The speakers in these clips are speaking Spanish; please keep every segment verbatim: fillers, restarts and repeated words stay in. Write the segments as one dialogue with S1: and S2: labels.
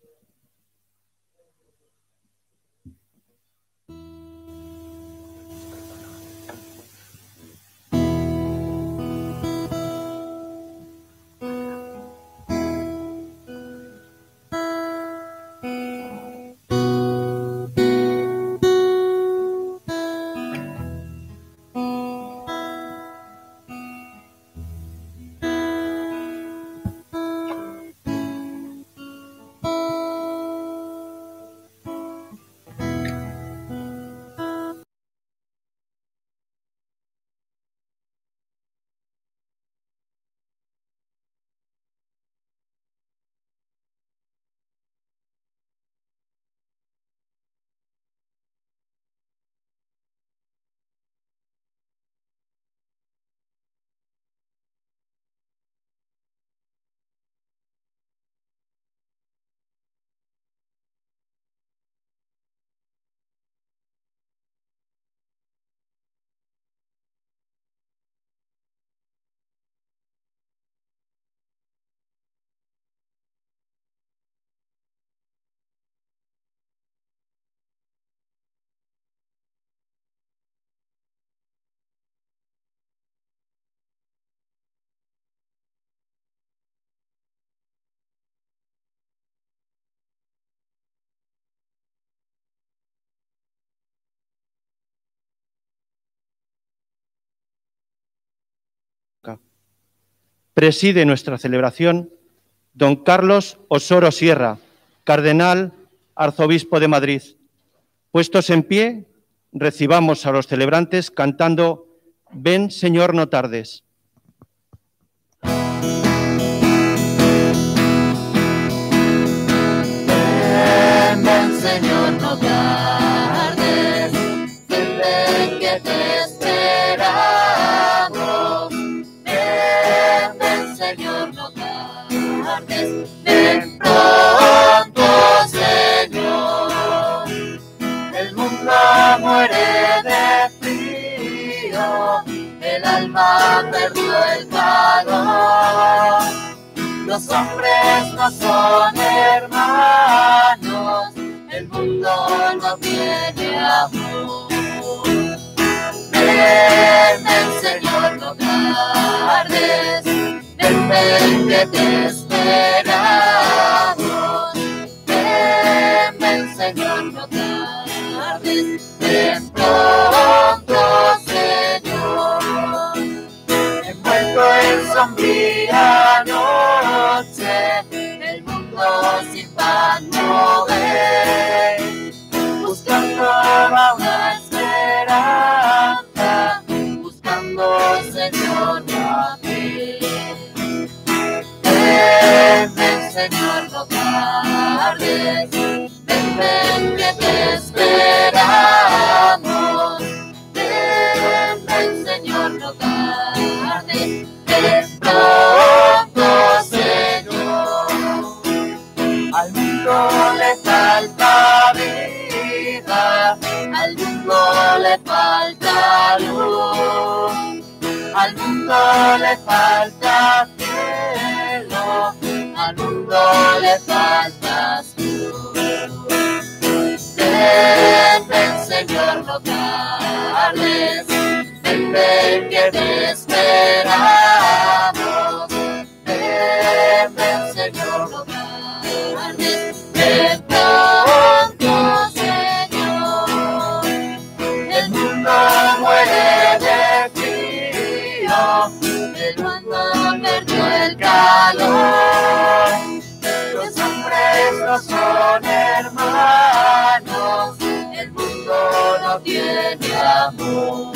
S1: Preside nuestra celebración don Carlos Osoro Sierra, cardenal, arzobispo de Madrid. Puestos en pie, recibamos a los celebrantes cantando «Ven, Señor, no tardes».
S2: Ven, ven, Señor, no tardes, ven, ven, que te esperamos. Ven, ven, Señor, no tardes, ven pronto, Señor. El mundo muere de frío, el alma perdió el calor. Los hombres no son hermanos, el mundo no tiene amor. Ven, ven, Señor, no tardes, ven, ven, que te esperamos. Ven, ven, Señor, no tardes, ven pronto, Señor. Envuelto en sombría noche, el mundo sin pan no ve, buscando a una esperanza, buscando, Señor, a ti. Ven, ven, Señor, no tardes, ven, ven, que te esperamos. Ven, ven, Señor, no tardes, ven pronto, Señor. Al mundo le falta vida, al mundo le falta luz, al mundo le falta cielo, al mundo le falta tú. Ven, ven, Señor, no tardes, ven, ven, que te esperamos. Ven, ven, Señor, no tardes, ven pronto, Señor. El mundo muere de frío, el mundo perdió el calor. Los hombres no son hermanos, el mundo no tiene amor.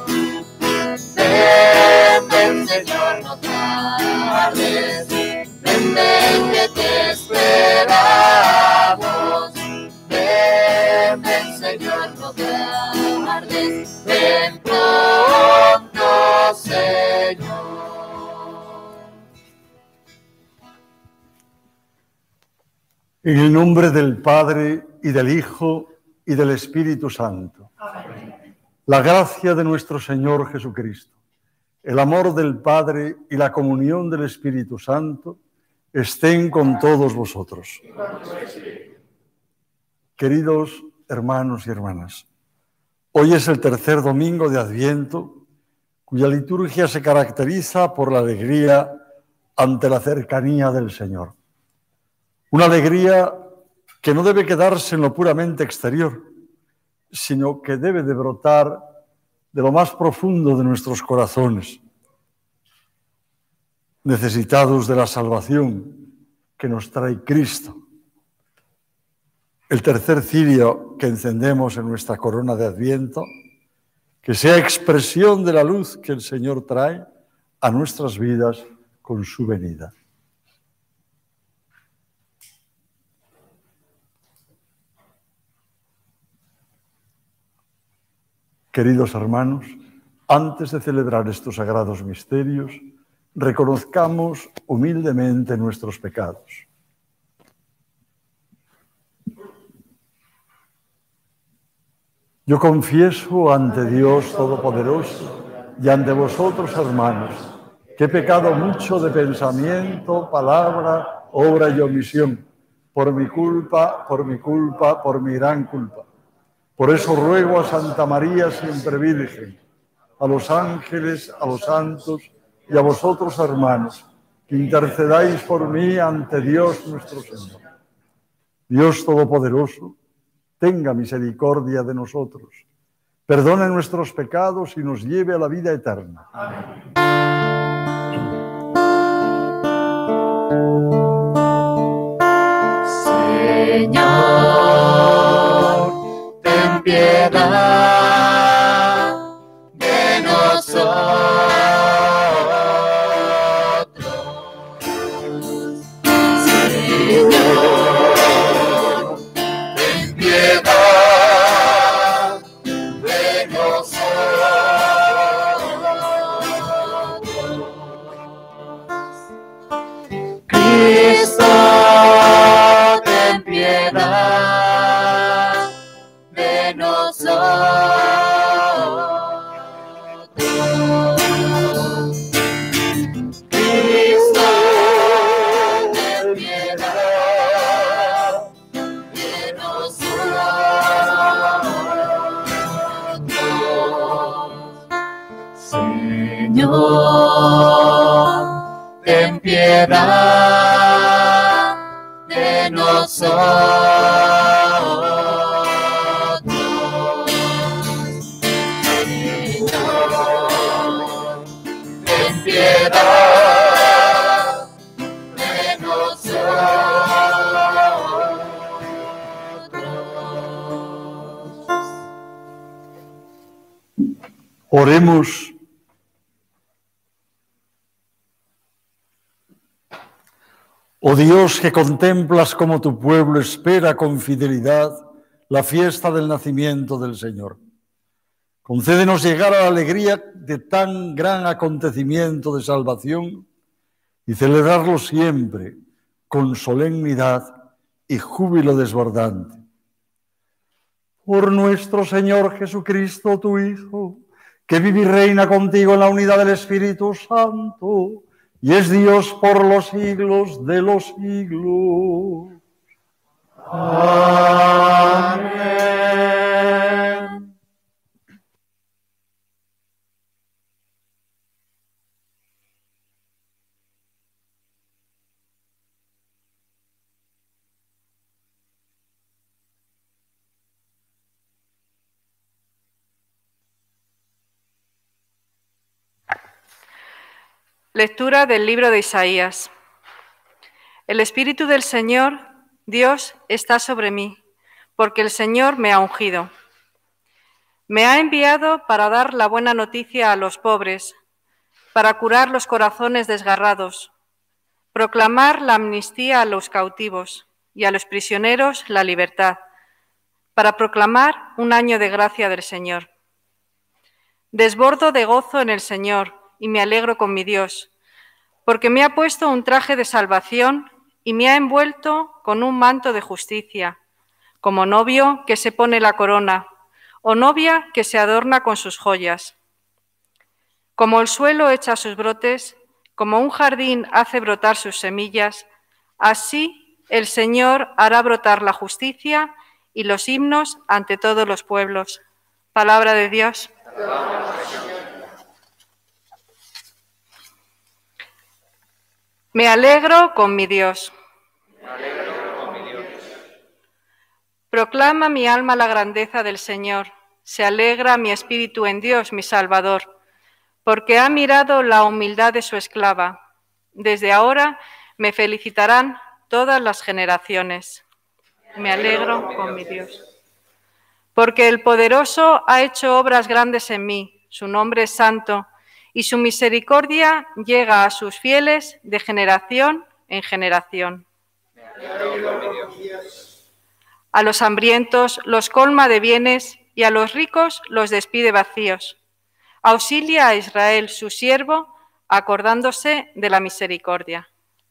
S2: Ven, ven, Señor, no tardes, ven, ven, que te esperamos. Ven, ven, Señor, no tardes, ven pronto, Señor.
S3: En el nombre del Padre, y del Hijo, y del Espíritu Santo. Amén. La gracia de nuestro Señor Jesucristo, el amor del Padre y la comunión del Espíritu Santo estén con todos vosotros. Queridos hermanos y hermanas, hoy es el tercer domingo de Adviento, cuya liturgia se caracteriza por la alegría ante la cercanía del Señor. Una alegría que no debe quedarse en lo puramente exterior, sino que debe de brotar de lo más profundo de nuestros corazones, necesitados de la salvación que nos trae Cristo. El tercer cirio que encendemos en nuestra corona de Adviento, que sea expresión de la luz que el Señor trae a nuestras vidas con su venida. Queridos hermanos, antes de celebrar estos sagrados misterios, reconozcamos humildemente nuestros pecados. Yo confieso ante Dios Todopoderoso y ante vosotros, hermanos, que he pecado mucho de pensamiento, palabra, obra y omisión, por mi culpa, por mi culpa, por mi gran culpa. Por eso ruego a Santa María, siempre Virgen, a los ángeles, a los santos y a vosotros, hermanos, que intercedáis por mí ante Dios nuestro Señor. Dios Todopoderoso, tenga misericordia de nosotros, perdone nuestros pecados y nos lleve a la vida eterna. Amén.
S2: Señor, ten piedad de nosotros. Señor, ten piedad de nosotros. Cristo, ten piedad de nosotros. Cristo, ten piedad de nosotros. Señor, ten piedad de nosotros. Señor, ten piedad de nosotros.
S3: Oremos. Oh Dios, que contemplas cómo tu pueblo espera con fidelidad la fiesta del nacimiento del Señor. Concédenos llegar a la alegría de tan gran acontecimiento de salvación y celebrarlo siempre con solemnidad y júbilo desbordante. Por nuestro Señor Jesucristo, tu Hijo, que vive y reina contigo en la unidad del Espíritu Santo, y es Dios por los siglos de los siglos. Amén.
S4: Lectura del libro de Isaías. El Espíritu del Señor, Dios, está sobre mí, porque el Señor me ha ungido. Me ha enviado para dar la buena noticia a los pobres, para curar los corazones desgarrados, proclamar la amnistía a los cautivos y a los prisioneros la libertad, para proclamar un año de gracia del Señor. Desbordo de gozo en el Señor y me alegro con mi Dios, porque me ha puesto un traje de salvación y me ha envuelto con un manto de justicia, como novio que se pone la corona, o novia que se adorna con sus joyas. Como el suelo echa sus brotes, como un jardín hace brotar sus semillas, Así el Señor hará brotar la justicia y los himnos ante todos los pueblos. Palabra de Dios. Me alegro con mi Dios. Proclama mi alma la grandeza del Señor. Se alegra mi espíritu en Dios, mi Salvador, porque ha mirado la humildad de su esclava. Desde ahora me felicitarán todas las generaciones. Me alegro con mi Dios. Porque el Poderoso ha hecho obras grandes en mí, su nombre es santo, y su misericordia llega a sus fieles de generación en generación. A los hambrientos los colma de bienes y a los ricos los despide vacíos. Auxilia a Israel, su siervo, acordándose de la misericordia.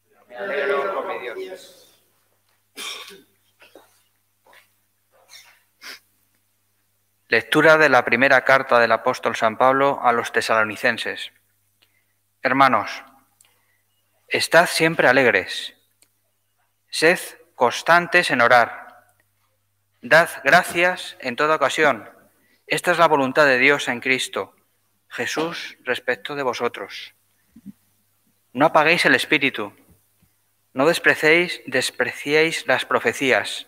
S5: Lectura de la primera carta del apóstol San Pablo a los tesalonicenses. Hermanos, estad siempre alegres, sed constantes en orar, dad gracias en toda ocasión. Esta es la voluntad de Dios en Cristo Jesús respecto de vosotros. No apaguéis el espíritu, no despreciéis, despreciéis las profecías.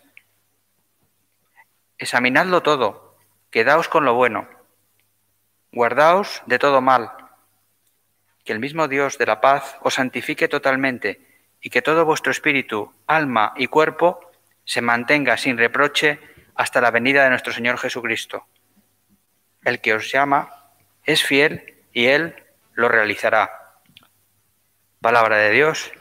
S5: Examinadlo todo, quedaos con lo bueno, guardaos de todo mal. Que el mismo Dios de la paz os santifique totalmente y que todo vuestro espíritu, alma y cuerpo se mantenga sin reproche hasta la venida de nuestro Señor Jesucristo. El que os llama es fiel y Él lo realizará. Palabra de Dios.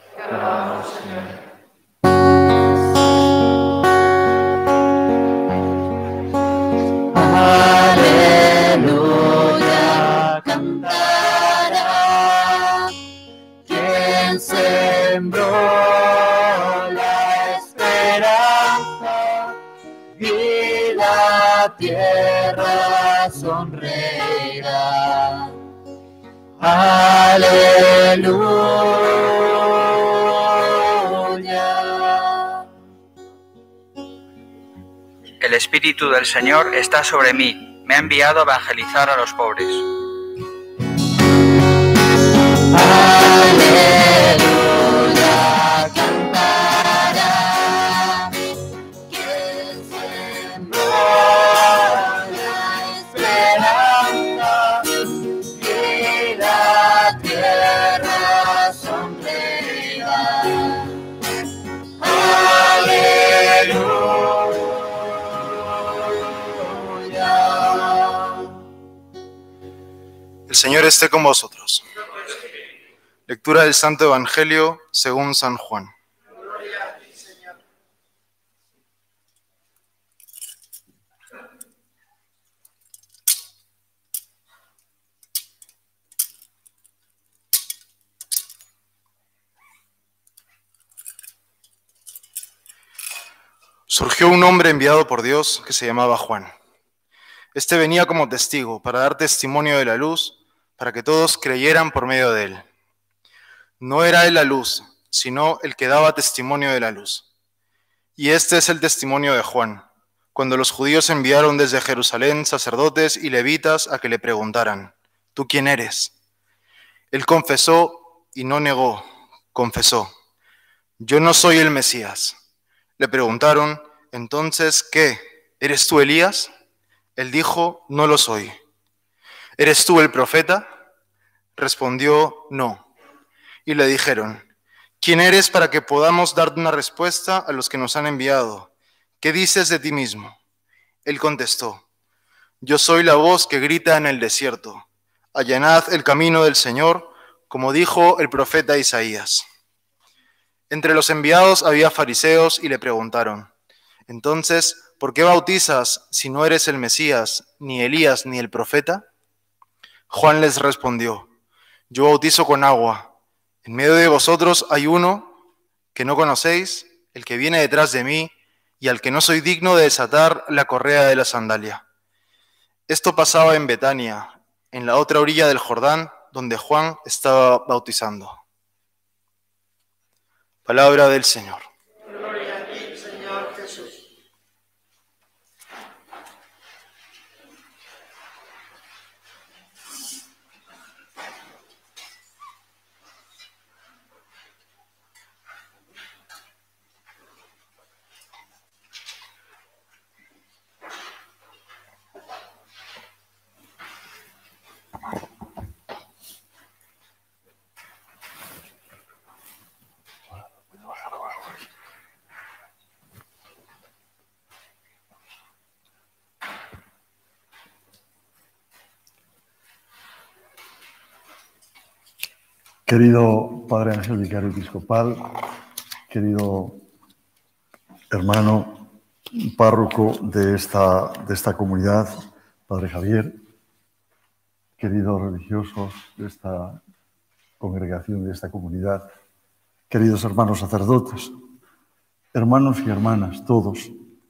S2: Aleluya, cantará quien sembró la esperanza y la tierra sonreirá. Aleluya.
S5: El Espíritu del Señor está sobre mí. Me ha enviado a evangelizar a los pobres.
S2: Aleluya, cantará quien sembró la esperanza y la tierra sonreirá. Aleluya.
S6: El Señor esté con vosotros. Lectura del Santo Evangelio según San Juan. Surgió un hombre enviado por Dios que se llamaba Juan. Este venía como testigo para dar testimonio de la luz, para que todos creyeran por medio de él. No era él la luz, sino el que daba testimonio de la luz. Y este es el testimonio de Juan, cuando los judíos enviaron desde Jerusalén sacerdotes y levitas a que le preguntaran: ¿tú quién eres? Él confesó y no negó, confesó: yo no soy el Mesías. Le preguntaron: entonces, ¿qué? ¿Eres tú Elías? Él dijo: no lo soy. ¿Eres tú el profeta? Respondió: no. Y le dijeron: ¿quién eres para que podamos darte una respuesta a los que nos han enviado? ¿Qué dices de ti mismo? Él contestó: yo soy la voz que grita en el desierto: allanad el camino del Señor, como dijo el profeta Isaías. Entre los enviados había fariseos y le preguntaron: entonces, ¿por qué bautizas si no eres el Mesías, ni Elías, ni el profeta? Juan les respondió: yo bautizo con agua. En medio de vosotros hay uno que no conocéis, el que viene detrás de mí, y al que no soy digno de desatar la correa de la sandalia. Esto pasaba en Betania, en la otra orilla del Jordán, donde Juan estaba bautizando. Palabra del Señor.
S2: Gloria a ti, Señor Jesús.
S3: Querido Padre Ángel Vicario Episcopal, querido hermano párroco de esta, de esta comunidad, Padre Javier, queridos religiosos de esta congregación, de esta comunidad, queridos hermanos sacerdotes, hermanos y hermanas, todos.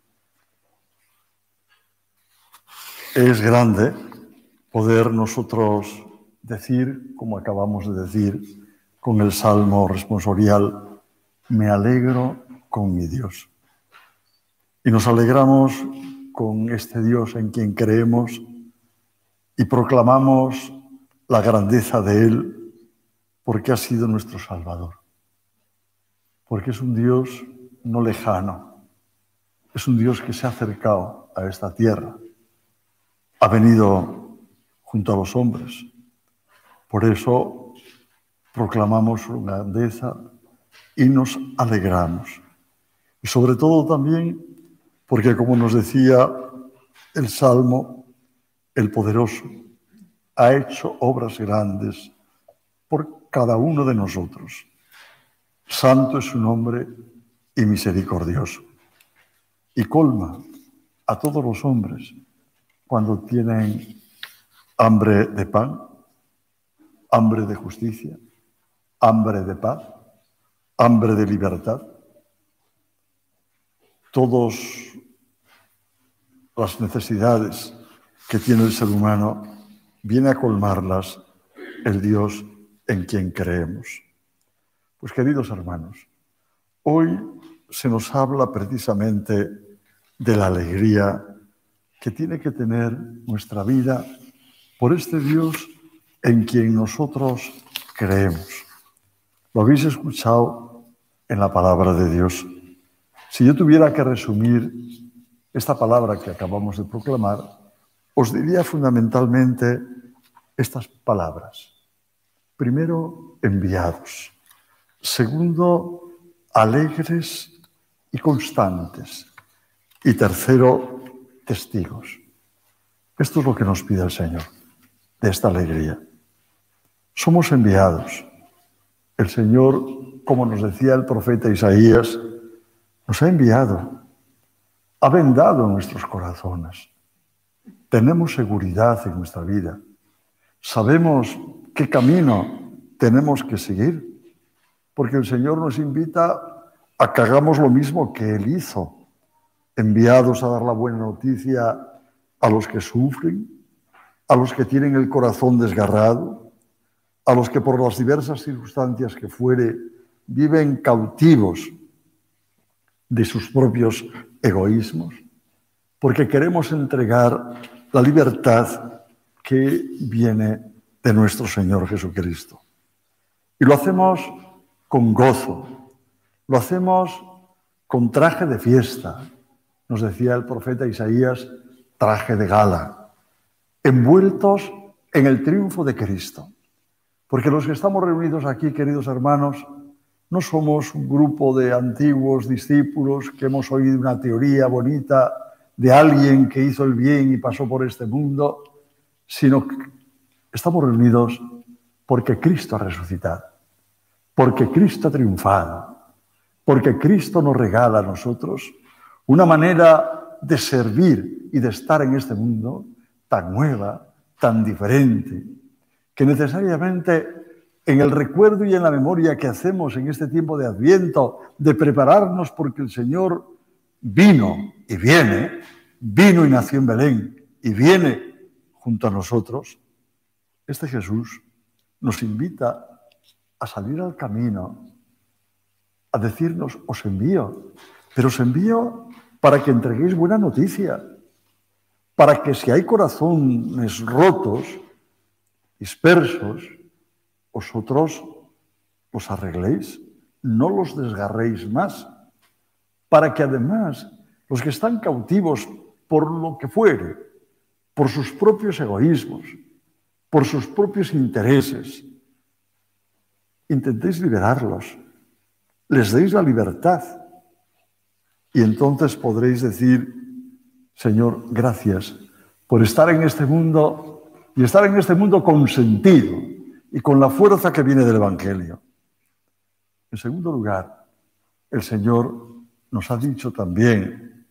S3: Es grande poder nosotros decir, como acabamos de decir, con el Salmo responsorial, me alegro con mi Dios. Y nos alegramos con este Dios en quien creemos y proclamamos la grandeza de Él porque ha sido nuestro Salvador. Porque es un Dios no lejano, es un Dios que se ha acercado a esta tierra, ha venido junto a los hombres. Por eso proclamamos su grandeza y nos alegramos. Y sobre todo también porque, como nos decía el Salmo, el Poderoso ha hecho obras grandes por cada uno de nosotros. Santo es su nombre y misericordioso. Y colma a todos los hombres cuando tienen hambre de pan, hambre de justicia, hambre de paz, hambre de libertad. Todas las necesidades que tiene el ser humano viene a colmarlas el Dios en quien creemos. Pues, queridos hermanos, hoy se nos habla precisamente de la alegría que tiene que tener nuestra vida por este Dios en quien nosotros creemos. Lo habéis escuchado en la palabra de Dios. Si yo tuviera que resumir esta palabra que acabamos de proclamar, os diría fundamentalmente estas palabras. Primero, enviados. Segundo, alegres y constantes. Y tercero, testigos. Esto es lo que nos pide el Señor, de esta alegría. Somos enviados. El Señor, como nos decía el profeta Isaías, nos ha enviado, ha vendado nuestros corazones. Tenemos seguridad en nuestra vida. Sabemos qué camino tenemos que seguir, porque el Señor nos invita a que hagamos lo mismo que Él hizo, enviados a dar la buena noticia a los que sufren, a los que tienen el corazón desgarrado, a los que por las diversas circunstancias que fuere viven cautivos de sus propios egoísmos, porque queremos entregar la libertad que viene de nuestro Señor Jesucristo. Y lo hacemos con gozo, lo hacemos con traje de fiesta, nos decía el profeta Isaías, traje de gala, envueltos en el triunfo de Cristo. Porque los que estamos reunidos aquí, queridos hermanos, no somos un grupo de antiguos discípulos que hemos oído una teoría bonita de alguien que hizo el bien y pasó por este mundo, sino que estamos reunidos porque Cristo ha resucitado, porque Cristo ha triunfado, porque Cristo nos regala a nosotros una manera de servir y de estar en este mundo tan nueva, tan diferente, que necesariamente en el recuerdo y en la memoria que hacemos en este tiempo de Adviento, de prepararnos porque el Señor vino y viene, vino y nació en Belén y viene junto a nosotros, este Jesús nos invita a salir al camino a decirnos, os envío, pero os envío para que entreguéis buena noticia, para que si hay corazones rotos, dispersos, vosotros los arregléis, no los desgarréis más, para que además los que están cautivos por lo que fuere, por sus propios egoísmos, por sus propios intereses, intentéis liberarlos, les deis la libertad y entonces podréis decir, Señor, gracias por estar en este mundo y estar en este mundo con sentido y con la fuerza que viene del Evangelio. En segundo lugar, el Señor nos ha dicho también,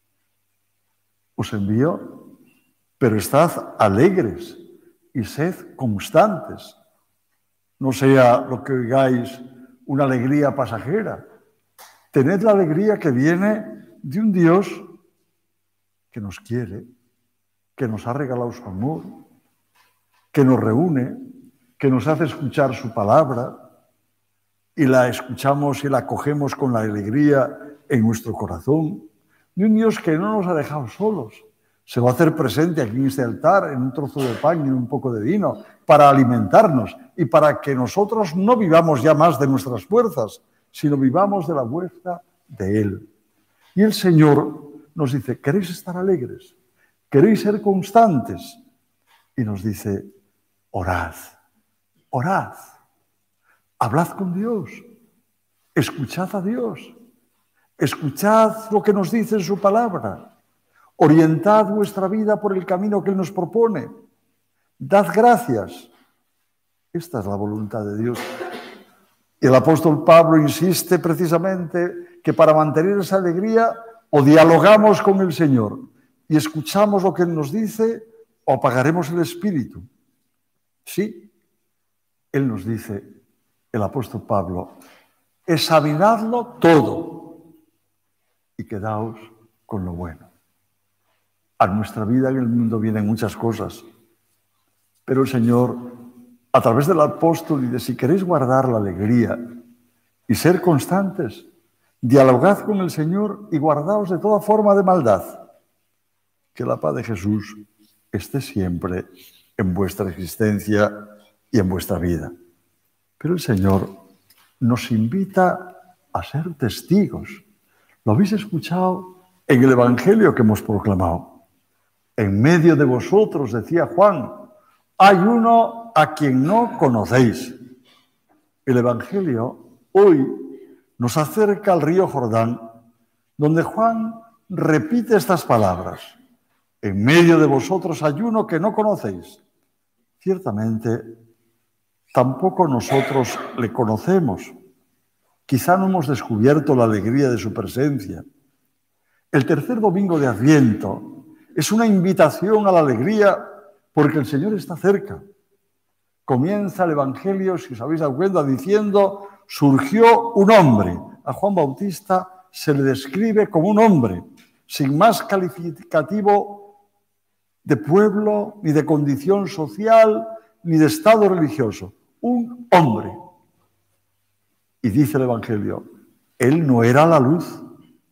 S3: os envío, pero estad alegres y sed constantes. No sea lo que oigáis una alegría pasajera. Tened la alegría que viene de un Dios que nos quiere, que nos ha regalado su amor, que nos reúne, que nos hace escuchar su palabra y la escuchamos y la acogemos con la alegría en nuestro corazón. De un Dios que no nos ha dejado solos. Se va a hacer presente aquí en este altar, en un trozo de pan y en un poco de vino, para alimentarnos y para que nosotros no vivamos ya más de nuestras fuerzas, sino vivamos de la fuerza de Él. Y el Señor nos dice, ¿queréis estar alegres? ¿Queréis ser constantes? Y nos dice, orad, orad, hablad con Dios, escuchad a Dios, escuchad lo que nos dice en su palabra. Orientad vuestra vida por el camino que Él nos propone. Dad gracias. Esta es la voluntad de Dios. Y el apóstol Pablo insiste precisamente que para mantener esa alegría o dialogamos con el Señor y escuchamos lo que Él nos dice o apagaremos el espíritu. Sí, Él nos dice, el apóstol Pablo, examinadlo todo y quedaos con lo bueno. A nuestra vida en el mundo vienen muchas cosas, pero el Señor, a través del apóstol, dice, si queréis guardar la alegría y ser constantes, dialogad con el Señor y guardaos de toda forma de maldad. Que la paz de Jesús esté siempre en vuestra existencia y en vuestra vida. Pero el Señor nos invita a ser testigos. Lo habéis escuchado en el Evangelio que hemos proclamado. En medio de vosotros, decía Juan, hay uno a quien no conocéis. El Evangelio hoy nos acerca al río Jordán, donde Juan repite estas palabras. En medio de vosotros hay uno que no conocéis. Ciertamente, tampoco nosotros le conocemos. Quizá no hemos descubierto la alegría de su presencia. El tercer domingo de Adviento es una invitación a la alegría porque el Señor está cerca. Comienza el Evangelio, si os habéis dado cuenta, diciendo, surgió un hombre. A Juan Bautista se le describe como un hombre, sin más calificativo de pueblo, ni de condición social, ni de estado religioso. Un hombre. Y dice el Evangelio, él no era la luz.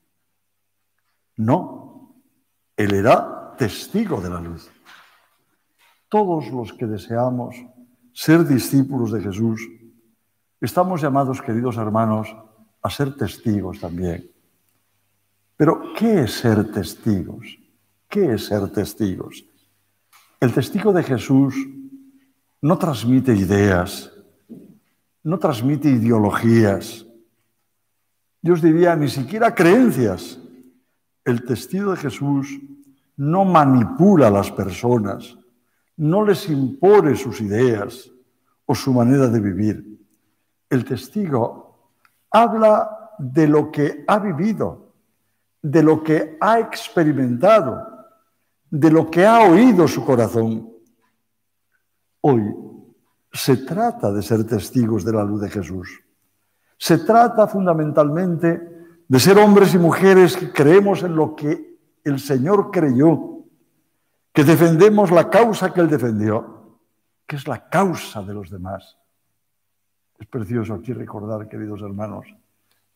S3: No. Él era testigo de la luz. Todos los que deseamos ser discípulos de Jesús, estamos llamados, queridos hermanos, a ser testigos también. Pero, ¿qué es ser testigos? ¿Qué es ser testigos? El testigo de Jesús no transmite ideas, no transmite ideologías, yo os diría ni siquiera creencias. El testigo de Jesús no manipula a las personas, no les impone sus ideas o su manera de vivir. El testigo habla de lo que ha vivido, de lo que ha experimentado, de lo que ha oído su corazón. Hoy se trata de ser testigos de la luz de Jesús. Se trata fundamentalmente de ser hombres y mujeres que creemos en lo que el Señor creyó, que defendemos la causa que Él defendió, que es la causa de los demás. Es precioso aquí recordar, queridos hermanos,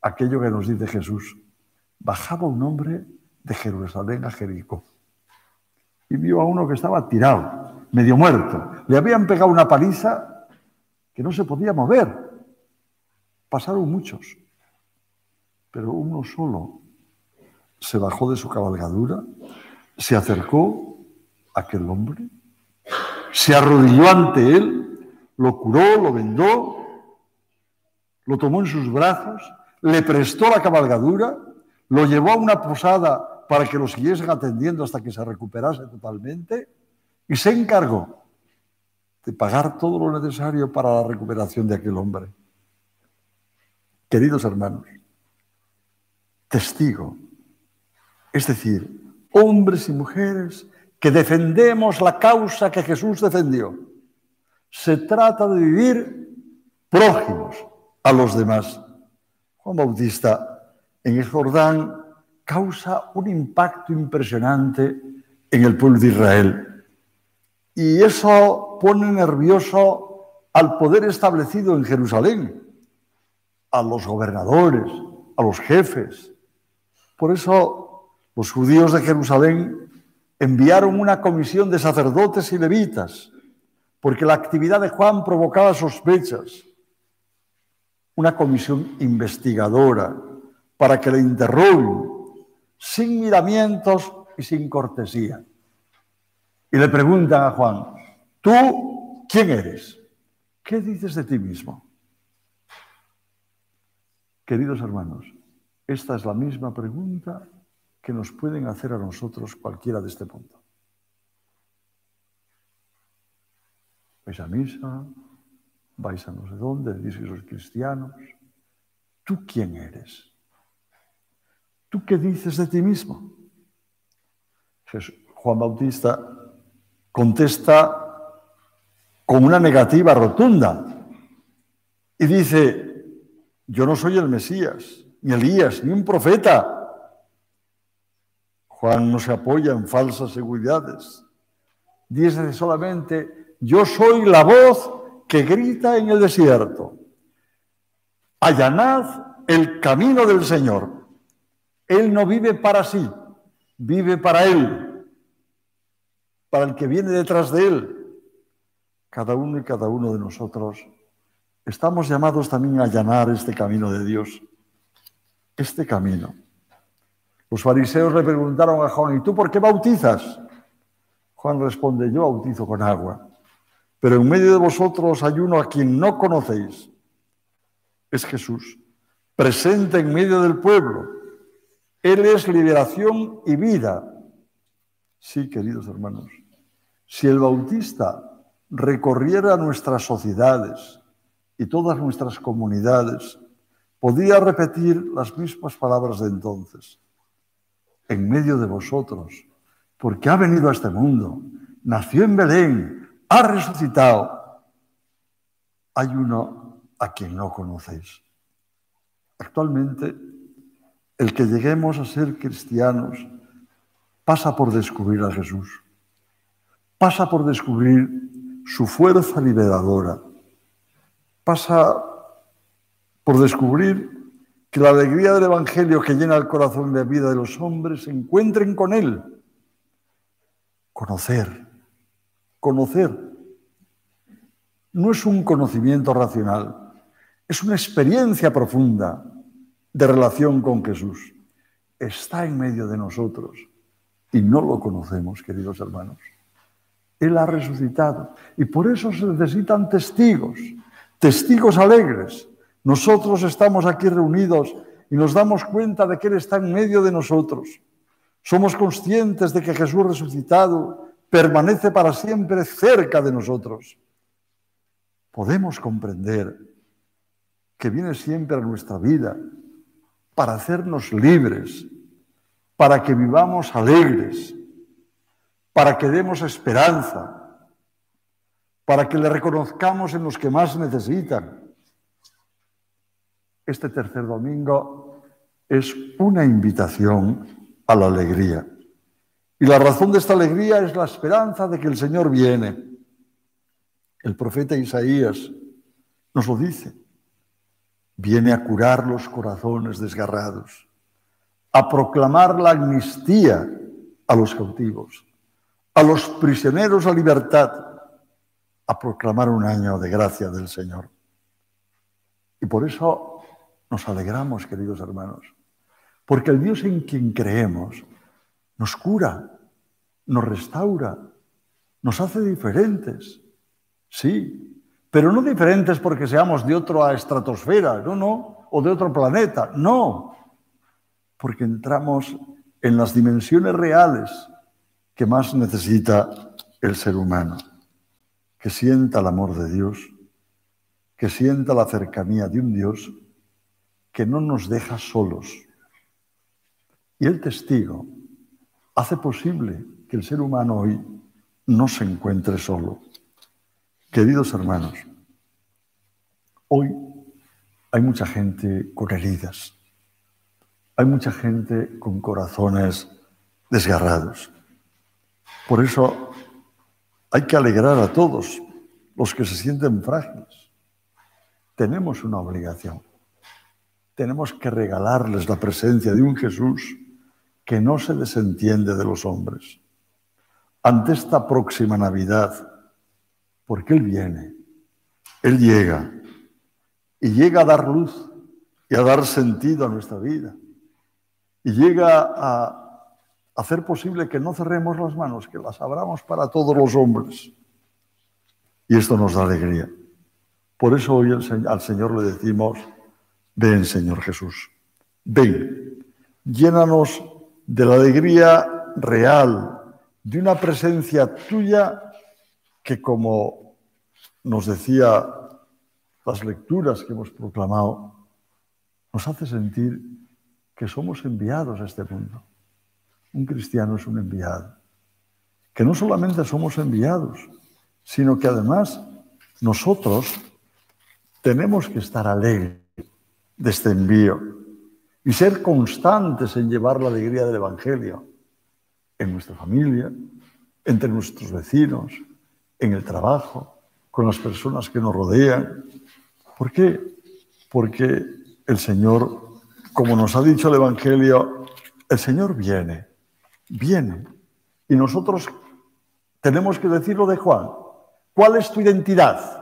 S3: aquello que nos dice Jesús. Bajaba un hombre de Jerusalén a Jericó y vio a uno que estaba tirado, medio muerto. Le habían pegado una paliza que no se podía mover. Pasaron muchos, pero uno solo se bajó de su cabalgadura, se acercó a aquel hombre, se arrodilló ante él, lo curó, lo vendó, lo tomó en sus brazos, le prestó la cabalgadura, lo llevó a una posada para que lo siguiesen atendiendo hasta que se recuperase totalmente y se encargó de pagar todo lo necesario para la recuperación de aquel hombre. Queridos hermanos, testigo, es decir, hombres y mujeres que defendemos la causa que Jesús defendió. Se trata de vivir prójimos a los demás. Juan Bautista en el Jordán causa un impacto impresionante en el pueblo de Israel. Y eso pone nervioso al poder establecido en Jerusalén, a los gobernadores, a los jefes. Por eso los judíos de Jerusalén enviaron una comisión de sacerdotes y levitas, porque la actividad de Juan provocaba sospechas. Una comisión investigadora para que le interroguen sin miramientos y sin cortesía. Y le preguntan a Juan, ¿tú quién eres? ¿Qué dices de ti mismo? Queridos hermanos, esta es la misma pregunta que nos pueden hacer a nosotros cualquiera de este punto. ¿Vais a misa? ¿Vais a no sé dónde? ¿Decís que sois cristianos? ¿Tú quién eres? ¿Tú qué dices de ti mismo? Jesús, Juan Bautista contesta con una negativa rotunda y dice, yo no soy el Mesías, ni Elías, ni un profeta. Juan no se apoya en falsas seguridades. Dice solamente, yo soy la voz que grita en el desierto. Allanad el camino del Señor. Él no vive para sí, vive para Él, para el que viene detrás de Él. Cada uno y cada uno de nosotros estamos llamados también a allanar este camino de Dios, este camino. Los fariseos le preguntaron a Juan, ¿y tú por qué bautizas? Juan responde, yo bautizo con agua, pero en medio de vosotros hay uno a quien no conocéis. Es Jesús, presente en medio del pueblo. Él es liberación y vida. Sí, queridos hermanos, si el Bautista recorriera nuestras sociedades y todas nuestras comunidades, podría repetir las mismas palabras de entonces. En medio de vosotros, porque ha venido a este mundo, nació en Belén, ha resucitado. Hay uno a quien no conocéis. Actualmente, el que lleguemos a ser cristianos pasa por descubrir a Jesús, pasa por descubrir su fuerza liberadora, pasa por descubrir que la alegría del Evangelio que llena el corazón y la vida de los hombres se encuentren con Él. Conocer, conocer. No es un conocimiento racional, es una experiencia profunda de relación con Jesús. Está en medio de nosotros y no lo conocemos, queridos hermanos. Él ha resucitado y por eso se necesitan testigos, testigos alegres. Nosotros estamos aquí reunidos y nos damos cuenta de que Él está en medio de nosotros. Somos conscientes de que Jesús resucitado permanece para siempre cerca de nosotros. Podemos comprender que viene siempre a nuestra vida para hacernos libres, para que vivamos alegres, para que demos esperanza, para que le reconozcamos en los que más necesitan. Este tercer domingo es una invitación a la alegría. Y la razón de esta alegría es la esperanza de que el Señor viene. El profeta Isaías nos lo dice. viene a curar los corazones desgarrados, a proclamar la amnistía a los cautivos, a los prisioneros a libertad, a proclamar un año de gracia del Señor. Y por eso nos alegramos, queridos hermanos, porque el Dios en quien creemos nos cura, nos restaura, nos hace diferentes, sí, pero no diferentes porque seamos de otra estratosfera, no, no, o de otro planeta, no, porque entramos en las dimensiones reales que más necesita el ser humano, que sienta el amor de Dios, que sienta la cercanía de un Dios que no nos deja solos. Y el testigo hace posible que el ser humano hoy no se encuentre solo. Queridos hermanos, hoy hay mucha gente con heridas, hay mucha gente con corazones desgarrados. Por eso hay que alegrar a todos los que se sienten frágiles. Tenemos una obligación. Tenemos que regalarles la presencia de un Jesús que no se desentiende de los hombres. Ante esta próxima Navidad, porque Él viene, Él llega, y llega a dar luz y a dar sentido a nuestra vida, y llega a hacer posible que no cerremos las manos, que las abramos para todos los hombres. Y esto nos da alegría. Por eso hoy al Señor le decimos: ven, Señor Jesús, ven, llénanos de la alegría real, de una presencia tuya que, como nos decía las lecturas que hemos proclamado, nos hace sentir que somos enviados a este mundo. Un cristiano es un enviado. Que no solamente somos enviados, sino que además nosotros tenemos que estar alegres de este envío y ser constantes en llevar la alegría del Evangelio en nuestra familia, entre nuestros vecinos, en el trabajo, con las personas que nos rodean. ¿Por qué? Porque el Señor, como nos ha dicho el Evangelio, el Señor viene, viene. Y nosotros tenemos que decirlo de Juan. ¿Cuál es tu identidad?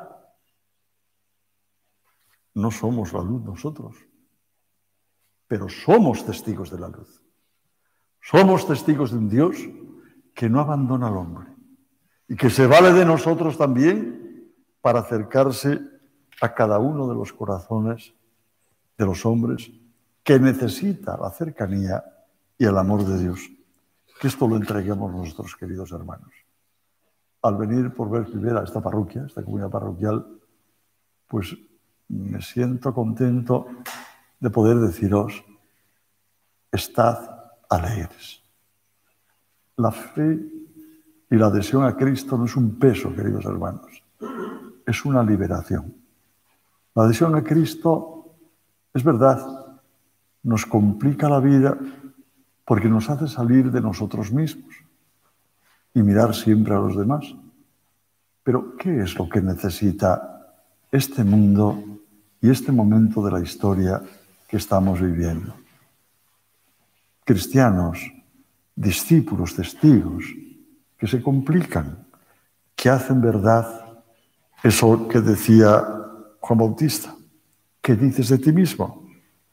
S3: No somos la luz nosotros, pero somos testigos de la luz. Somos testigos de un Dios que no abandona al hombre y que se vale de nosotros también para acercarse a cada uno de los corazones de los hombres que necesita la cercanía y el amor de Dios. Que esto lo entreguemos nosotros, queridos hermanos. Al venir por ver primero a esta parroquia, esta comunidad parroquial, pues me siento contento de poder deciros: estad alegres. La fe y la adhesión a Cristo no es un peso, queridos hermanos, es una liberación. La adhesión a Cristo, es verdad, nos complica la vida porque nos hace salir de nosotros mismos y mirar siempre a los demás. Pero, ¿qué es lo que necesita este mundo y este momento de la historia que estamos viviendo? Cristianos, discípulos, testigos, que se complican, que hacen verdad eso que decía Juan Bautista. ¿Qué dices de ti mismo?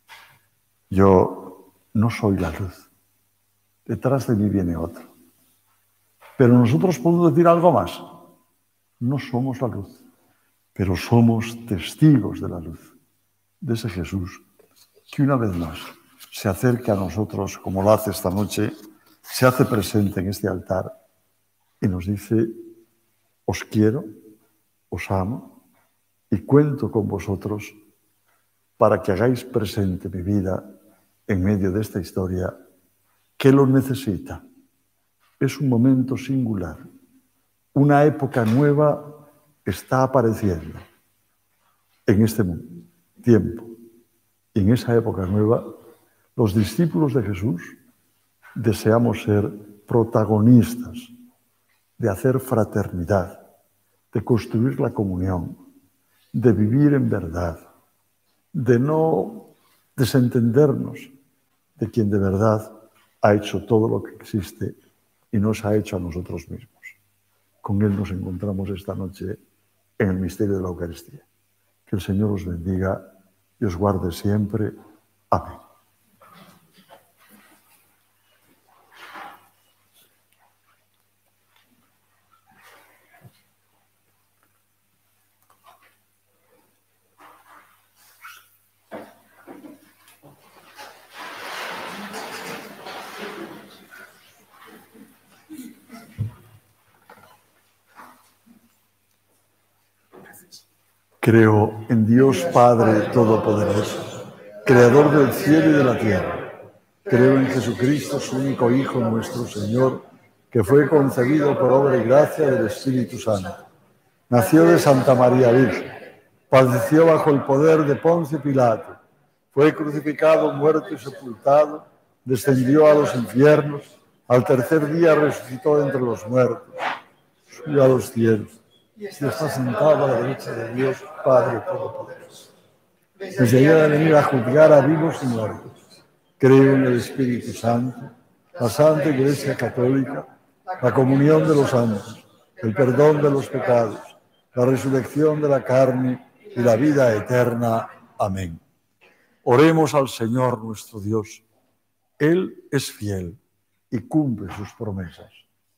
S3: Yo no soy la luz. Detrás de mí viene otro. Pero nosotros podemos decir algo más. No somos la luz, pero somos testigos de la luz, de ese Jesús que una vez más se acerca a nosotros, como lo hace esta noche, se hace presente en este altar y nos dice: os quiero, os amo y cuento con vosotros para que hagáis presente mi vida en medio de esta historia que lo necesita. Es un momento singular. Una época nueva está apareciendo en este tiempo. Y en esa época nueva, los discípulos de Jesús deseamos ser protagonistas de hacer fraternidad, de construir la comunión, de vivir en verdad, de no desentendernos de quien de verdad ha hecho todo lo que existe y nos ha hecho a nosotros mismos. Con Él nos encontramos esta noche en el misterio de la Eucaristía. Que el Señor os bendiga y os guarde siempre. Amén. Creo en Dios Padre Todopoderoso, Creador del cielo y de la tierra. Creo en Jesucristo, su único Hijo, nuestro Señor, que fue concebido por obra y gracia del Espíritu Santo. Nació de Santa María Virgen, padeció bajo el poder de Poncio Pilato, fue crucificado, muerto y sepultado, descendió a los infiernos, al tercer día resucitó entre los muertos, subió a los cielos y está sentado a la derecha de Dios Padre Todopoderoso. Desde allá de venir a juzgar a vivos y muertos. Creo en el Espíritu Santo, la Santa Iglesia Católica, la comunión de los santos, el perdón de los pecados, la resurrección de la carne y la vida eterna. Amén. Oremos al Señor nuestro Dios. Él es fiel y cumple sus promesas.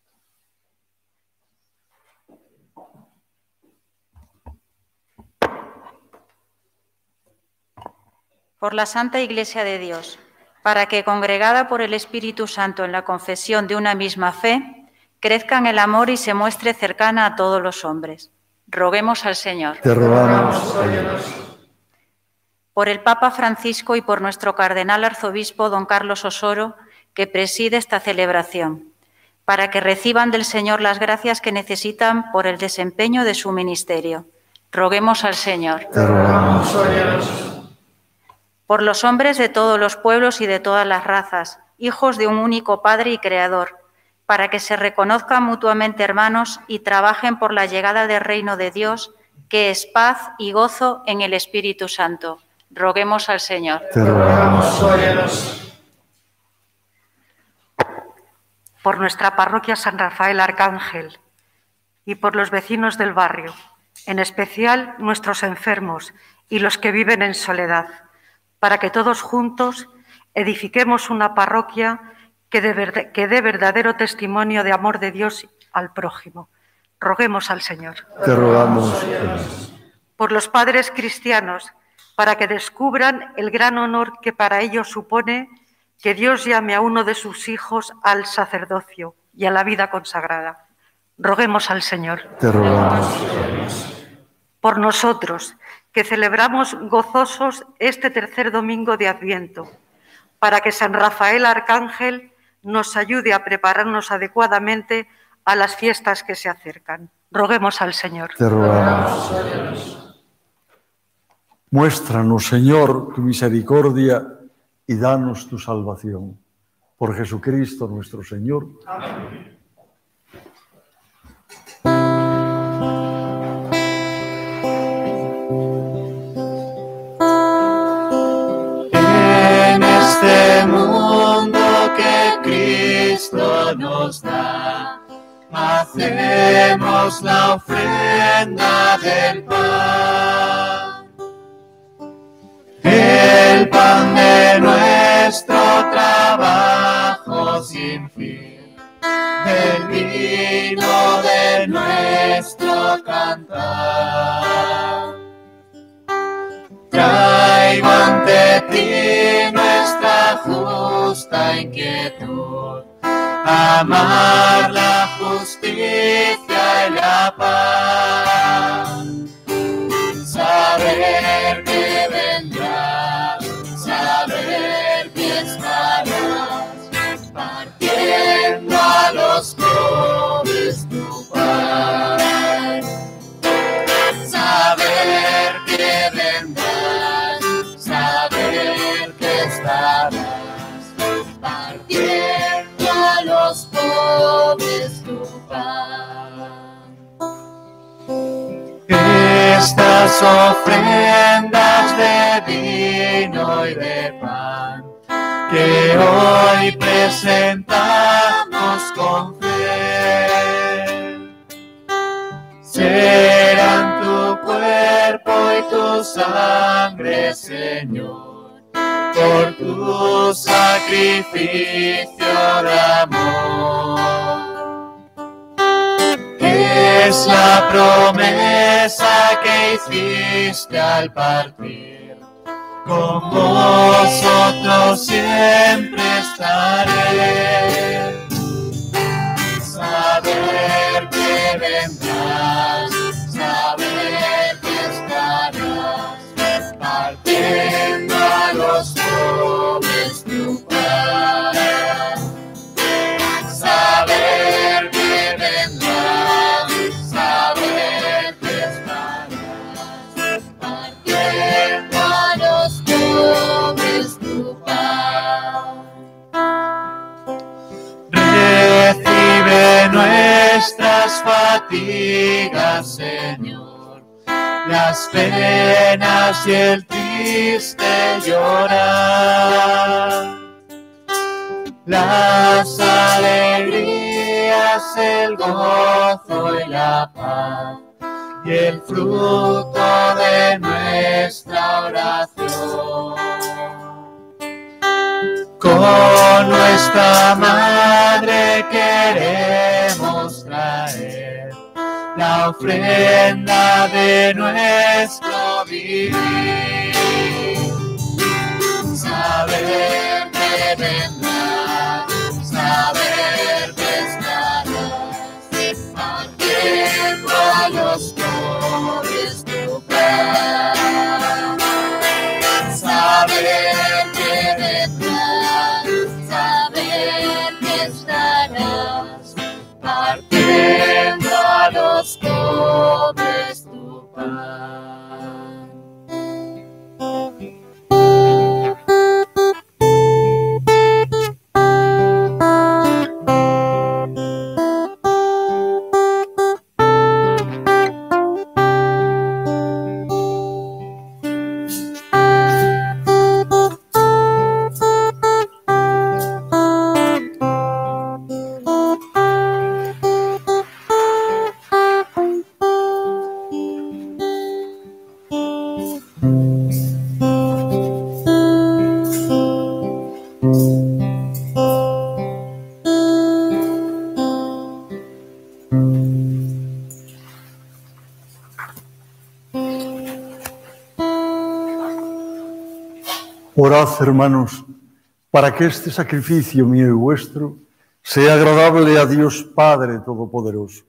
S7: Por la Santa Iglesia de Dios, para que, congregada por el Espíritu Santo en la confesión de una misma fe, crezca en el amor y se muestre cercana a todos los hombres. Roguemos al Señor.
S3: Te rogamos, Señor.
S7: Por el Papa Francisco y por nuestro cardenal arzobispo don Carlos Osoro, que preside esta celebración, para que reciban del Señor las gracias que necesitan por el desempeño de su ministerio. Roguemos al Señor.
S3: Te rogamos, Señor.
S7: Por los hombres de todos los pueblos y de todas las razas, hijos de un único Padre y Creador, para que se reconozcan mutuamente hermanos y trabajen por la llegada del reino de Dios, que es paz y gozo en el Espíritu Santo. Roguemos al Señor.
S3: Te rogamos, Señor.
S8: Por nuestra parroquia San Rafael Arcángel y por los vecinos del barrio, en especial nuestros enfermos y los que viven en soledad, para que todos juntos edifiquemos una parroquia que dé, verd- que dé verdadero testimonio de amor de Dios al prójimo. Roguemos al Señor.
S3: Te rogamos, Señor.
S8: Por los padres cristianos, para que descubran el gran honor que para ellos supone que Dios llame a uno de sus hijos al sacerdocio y a la vida consagrada. Roguemos al Señor.
S3: Te rogamos, Señor.
S8: Por nosotros, que celebramos gozosos este tercer domingo de Adviento, para que San Rafael Arcángel nos ayude a prepararnos adecuadamente a las fiestas que se acercan. Roguemos al Señor.
S3: Te rogamos, Señor. Muéstranos, Señor, tu misericordia y danos tu salvación. Por Jesucristo nuestro Señor. Amén.
S2: Este mundo que Cristo nos da, hacemos la ofrenda del pan, el pan de nuestro trabajo sin fin, del vino de nuestro cantar. Traigo ante ti nuestra justa inquietud, amar la justicia y la paz, saber que vendrás, saber que estarás, partiendo a los pobres tu paz, saber que vendrás, saber que estarás, partiendo a los pobres tu pan. Estas ofrendas de vida vino y de pan, que hoy presentamos con fe. Serán tu cuerpo y tu sangre, Señor, por tu sacrificio de amor. Es la promesa que hiciste al partir. Con vosotros siempre estaré. Saber que vendrás, saber que estarás, partiendo a los pobres tu paz. Saber que vendrás, saber que estarás, partiendo a los pobres tu paz. Recibe nuestras fatigas, Señor, las penas y el triste llorar, las alegrías, el gozo y la paz, y el fruto de nuestra oración. Con nuestra Madre queremos traer la ofrenda de nuestro vivir. Saber que vendrás, saber que estarás, partiendo a los pobres tu paz. Saber que vendrás, saber que estarás, partiendo a los pobres tu paz.
S3: Orad, hermanos, para que este sacrificio mío y vuestro sea agradable a Dios Padre Todopoderoso.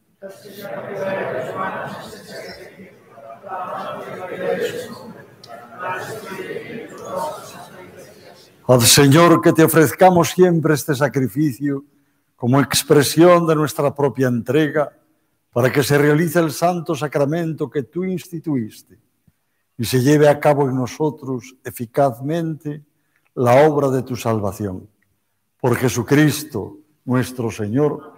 S3: Al Señor que te ofrezcamos siempre este sacrificio como expresión de nuestra propia entrega, para que se realice el santo sacramento que tú instituiste y se lleve a cabo en nosotros eficazmente la obra de tu salvación. Por Jesucristo, nuestro Señor.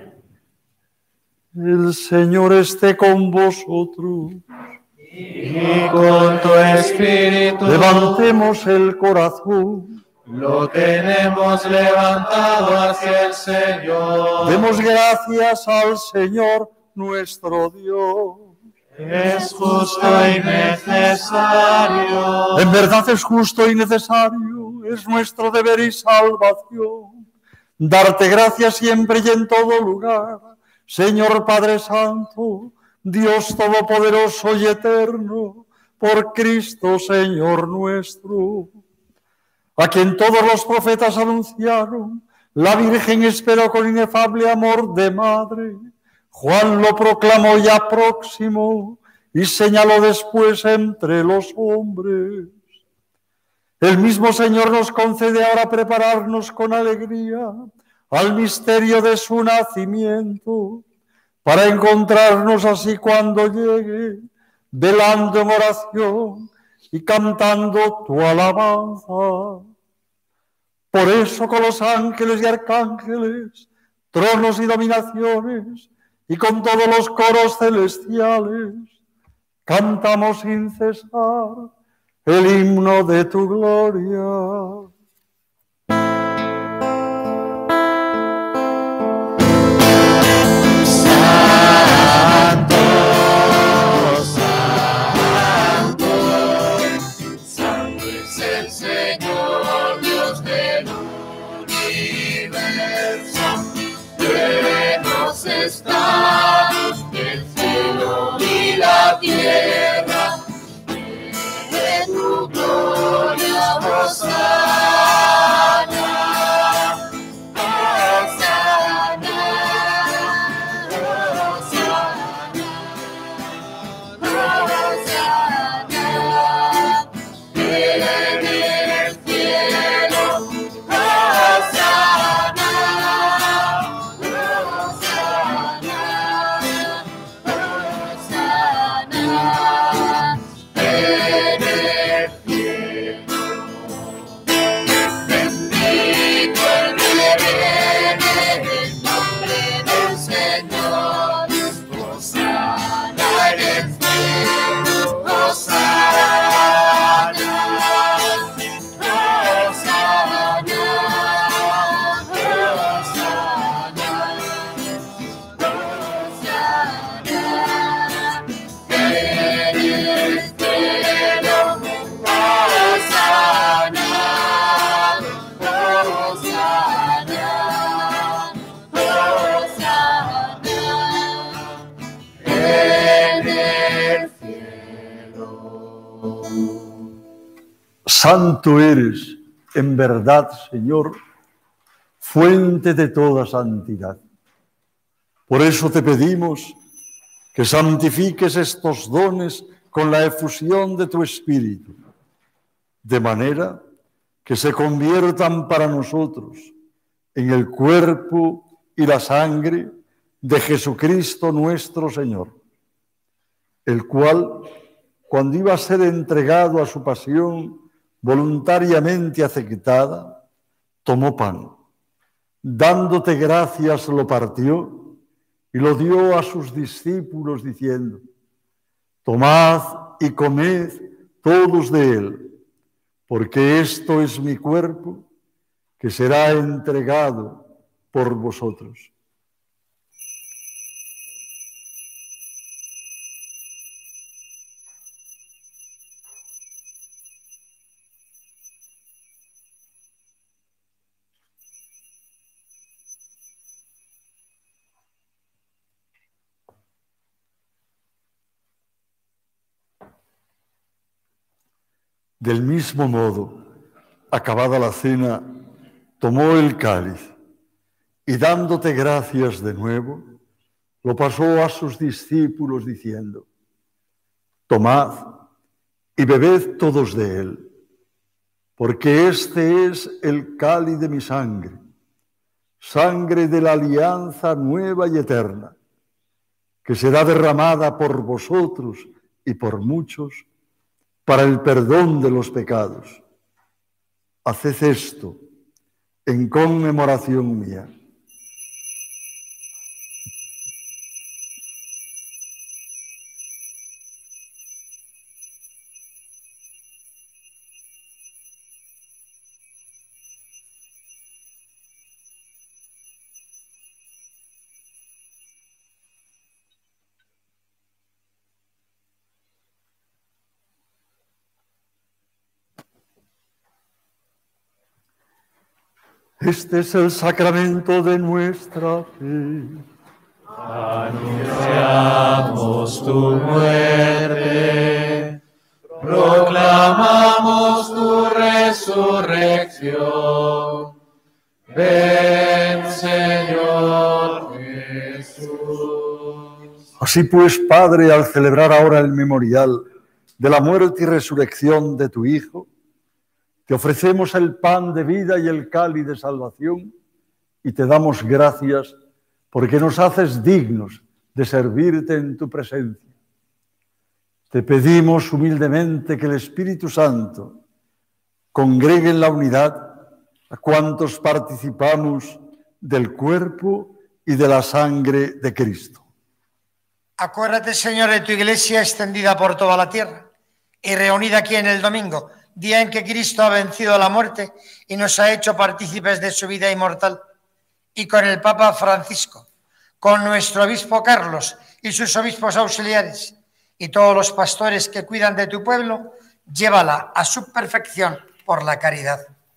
S3: El Señor esté con vosotros.
S2: Y con tu espíritu.
S3: Levantemos el corazón.
S2: Lo tenemos levantado hacia el Señor.
S3: Demos gracias al Señor nuestro Dios.
S2: Es justo y necesario.
S3: En verdad es justo y necesario, es nuestro deber y salvación. Darte gracias siempre y en todo lugar, Señor Padre Santo, Dios Todopoderoso y Eterno, por Cristo Señor nuestro, a quien todos los profetas anunciaron, la Virgen esperó con inefable amor de madre. Juan lo proclamó ya próximo y señaló después entre los hombres. El mismo Señor nos concede ahora prepararnos con alegría al misterio de su nacimiento, para encontrarnos así cuando llegue, velando en oración y cantando tu alabanza. Por eso con los ángeles y arcángeles, tronos y dominaciones, y con todos los coros celestiales, cantamos sin cesar el himno de tu gloria.
S2: Está el cielo y la tierra, de tu gloria, Hosana, Hosana, Hosana, Hosana, en el cielo, Hosana.
S3: Santo eres, en verdad, Señor, fuente de toda santidad. Por eso te pedimos que santifiques estos dones con la efusión de tu Espíritu, de manera que se conviertan para nosotros en el cuerpo y la sangre de Jesucristo nuestro Señor, el cual, cuando iba a ser entregado a su pasión voluntariamente aceptada, tomó pan, dándote gracias lo partió y lo dio a sus discípulos diciendo: tomad y comed todos de él, porque esto es mi cuerpo que será entregado por vosotros. Del mismo modo, acabada la cena, tomó el cáliz y dándote gracias de nuevo, lo pasó a sus discípulos diciendo: tomad y bebed todos de él, porque este es el cáliz de mi sangre, sangre de la alianza nueva y eterna, que será derramada por vosotros y por muchos para el perdón de los pecados. Haced esto en conmemoración mía. Este es el sacramento de nuestra fe.
S2: Anunciamos tu muerte, proclamamos tu resurrección. Ven, Señor Jesús.
S3: Así pues, Padre, al celebrar ahora el memorial de la muerte y resurrección de tu Hijo, te ofrecemos el pan de vida y el cáliz de salvación y te damos gracias porque nos haces dignos de servirte en tu presencia. Te pedimos humildemente que el Espíritu Santo congregue en la unidad a cuantos participamos del cuerpo y de la sangre de Cristo.
S9: Acuérdate, Señor, de tu iglesia extendida por toda la tierra y reunida aquí en el domingo, día en que Cristo ha vencido a la muerte y nos ha hecho partícipes de su vida inmortal, y con el Papa Francisco, con nuestro obispo Carlos y sus obispos auxiliares, y todos los pastores que cuidan de tu pueblo, llévala a su perfección por la caridad.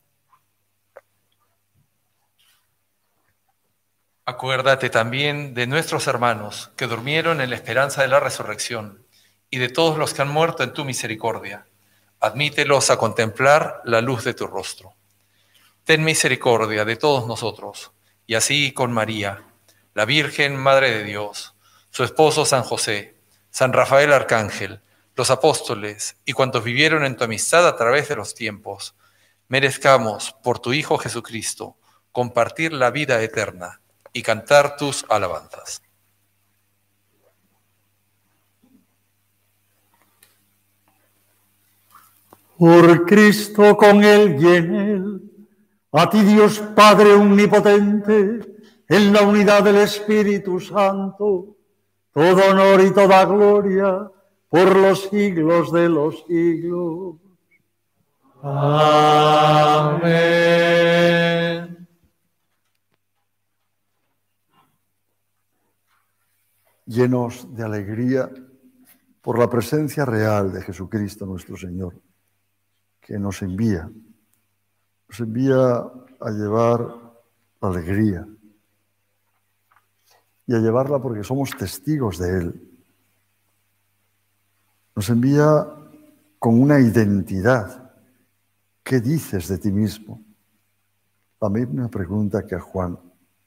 S10: Acuérdate también de nuestros hermanos que durmieron en la esperanza de la resurrección y de todos los que han muerto en tu misericordia. Admítelos a contemplar la luz de tu rostro. Ten misericordia de todos nosotros, y así con María, la Virgen Madre de Dios, su esposo San José, San Rafael Arcángel, los apóstoles y cuantos vivieron en tu amistad a través de los tiempos, merezcamos, por tu Hijo Jesucristo, compartir la vida eterna y cantar tus alabanzas.
S3: Por Cristo, con Él y en Él, a ti Dios Padre omnipotente, en la unidad del Espíritu Santo, todo honor y toda gloria por los siglos de los siglos. Amén. Llenos de alegría por la presencia real de Jesucristo nuestro Señor, que nos envía, nos envía a llevar la alegría y a llevarla porque somos testigos de Él. Nos envía con una identidad. ¿Qué dices de ti mismo? La misma pregunta que a Juan.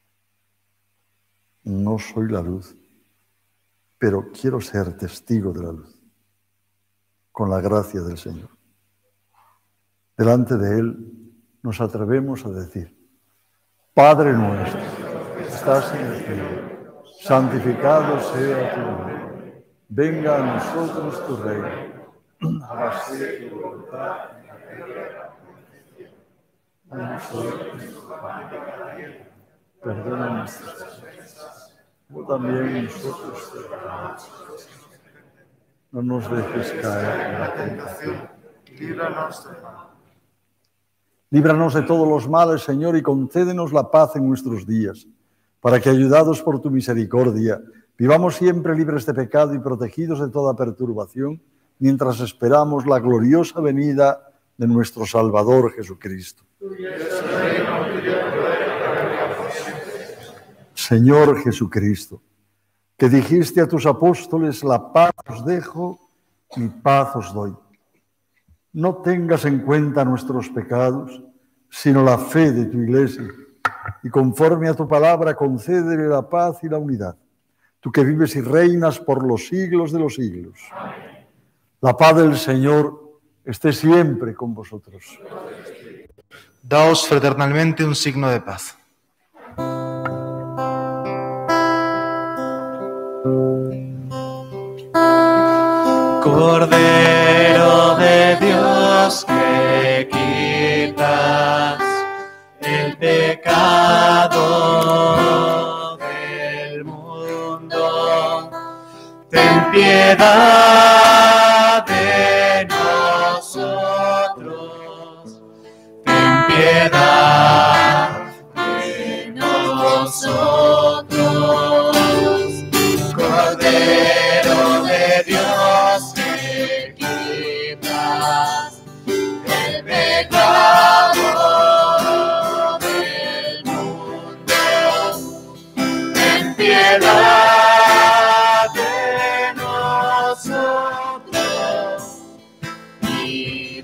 S3: No soy la luz, pero quiero ser testigo de la luz, con la gracia del Señor. Delante de Él nos atrevemos a decir: Padre nuestro, que estás en el cielo, santificado sea tu nombre. Venga a nosotros tu reino. Hágase tu voluntad en la tierra como en el cielo. Danos hoy nuestro pan de cada día. Perdona nuestras ofensas, como también nosotros te perdonamos. No nos dejes caer en la tentación. Líbranos del mal. Líbranos de todos los males, Señor, y concédenos la paz en nuestros días, para que, ayudados por tu misericordia, vivamos siempre libres de pecado y protegidos de toda perturbación, mientras esperamos la gloriosa venida de nuestro Salvador Jesucristo. Señor Jesucristo, que dijiste a tus apóstoles: la paz os dejo, mi paz os doy. No tengas en cuenta nuestros pecados, sino la fe de tu Iglesia, y conforme a tu palabra concédele la paz y la unidad, tú que vives y reinas por los siglos de los siglos. Amén. La paz del Señor esté siempre con vosotros.
S6: Daos fraternalmente un signo de paz.
S2: Cordero de Dios, que quitas el pecado del mundo, ten piedad de nosotros, ten piedad de nosotros, Cordero de Dios, que quitas el pecado del mundo, ten piedad de nosotros y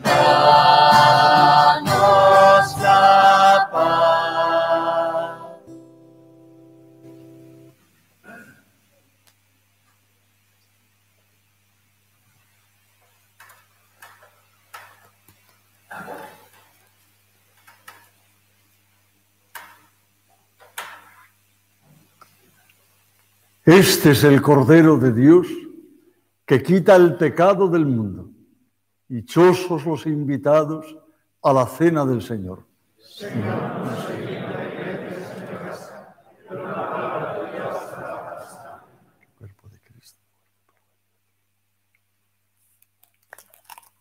S2: danos la paz.
S3: Este es el Cordero de Dios que quita el pecado del mundo. Dichosos los invitados a la cena del Señor. Cuerpo de Cristo.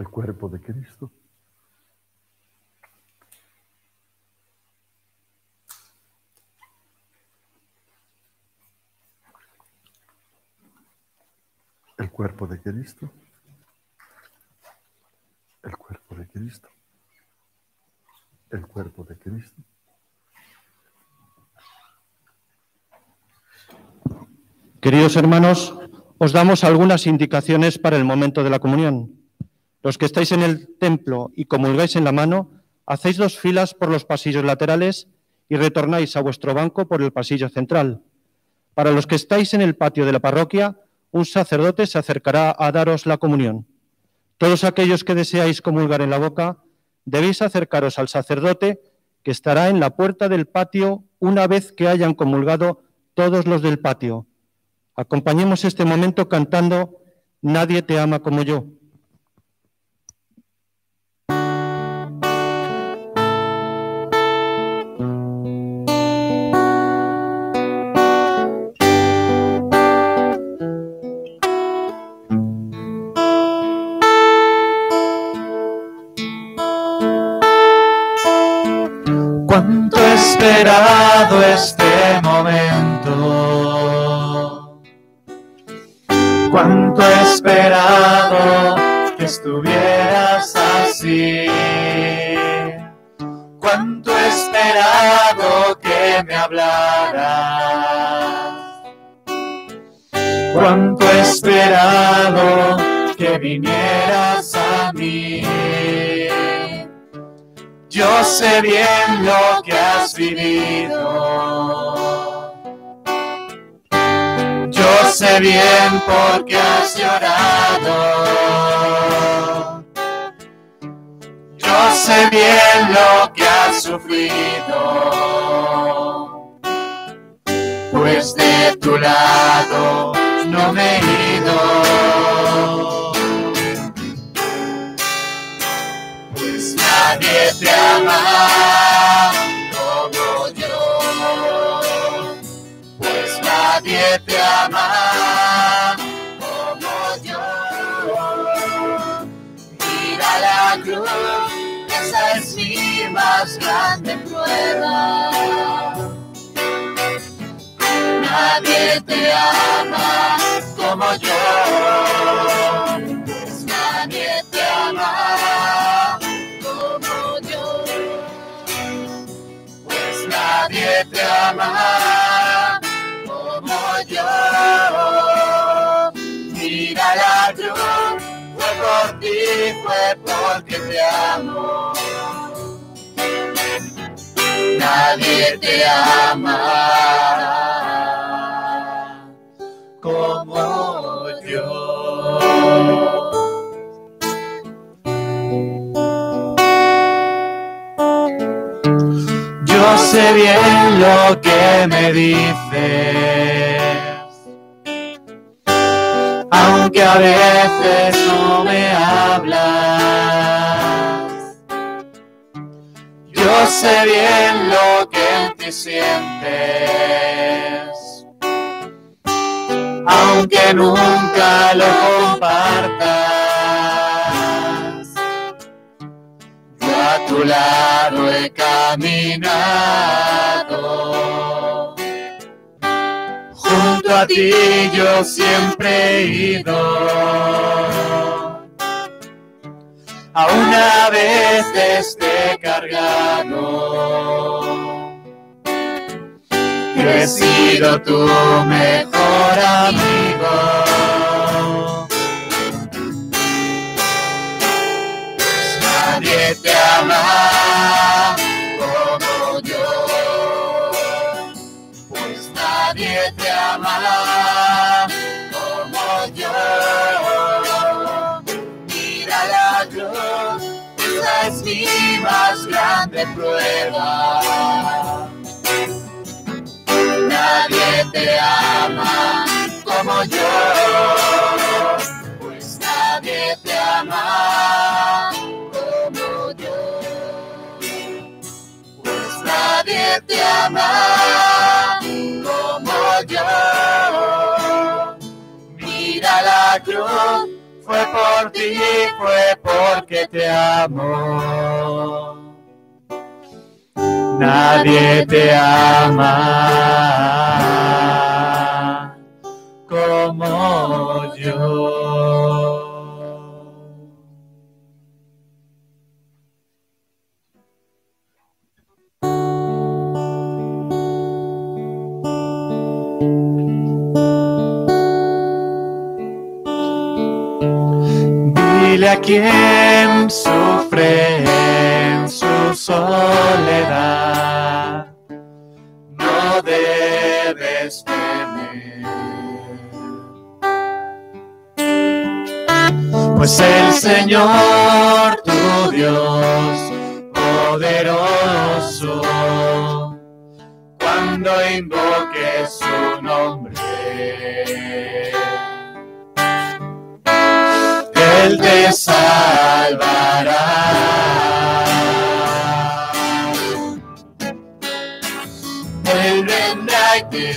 S3: el cuerpo de Cristo. El cuerpo de Cristo. El cuerpo de Cristo. El cuerpo de Cristo.
S1: Queridos hermanos, os damos algunas indicaciones para el momento de la comunión. Los que estáis en el templo y comulgáis en la mano, hacéis dos filas por los pasillos laterales y retornáis a vuestro banco por el pasillo central. Para los que estáis en el patio de la parroquia, un sacerdote se acercará a daros la comunión. Todos aquellos que deseáis comulgar en la boca, debéis acercaros al sacerdote que estará en la puerta del patio una vez que hayan comulgado todos los del patio. Acompañemos este momento cantando Nadie te ama como yo.
S11: Cuánto he esperado este momento, cuánto he esperado que estuvieras así, cuánto he esperado que me hablaras, cuánto he esperado que vinieras a mí. Yo sé bien lo que has vivido, yo sé bien por qué has llorado, yo sé bien lo que has sufrido, pues de tu lado no me he ido. Nadie te ama como yo, pues nadie te ama como yo. Mira la cruz, esa es mi más grande prueba. Nadie te ama como yo, pues nadie te ama. Nadie te ama como yo. Mira la cruz, fue por ti, fue porque te amo. Nadie te ama como yo. Yo sé bien lo que me dices, aunque a veces no me hablas. Yo sé bien lo que en ti sientes, aunque nunca lo compartas. A tu lado he caminado, junto a ti yo siempre he ido. Aún a veces te he cargado, he sido tu mejor amigo. Nadie te ama como yo, pues nadie te ama como yo. Mira la cruz, esa es mi más grande prueba. Nadie te ama como yo, pues nadie te ama. Nadie te ama como yo. Mira la cruz, fue por ti, fue porque te amo. Nadie te ama como yo. Dile a quien sufre en su soledad, no debes temer, pues el Señor tu Dios poderoso, cuando invoques su nombre, Él te salvará. Él vendrá y te